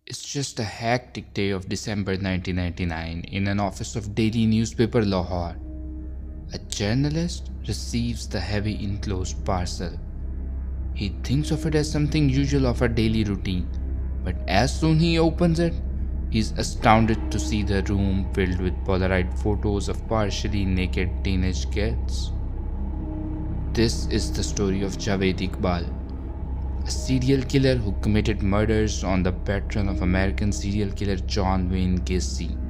It's just a hectic day of December 1999 in an office of daily newspaper Lahore. A journalist receives the heavy enclosed parcel. He thinks of it as something usual of a daily routine, but as soon he opens it, he's astounded to see the room filled with Polaroid photos of partially naked teenage kids. This is the story of Javed Iqbal, a serial killer who committed murders on the patron of American serial killer John Wayne Gacy.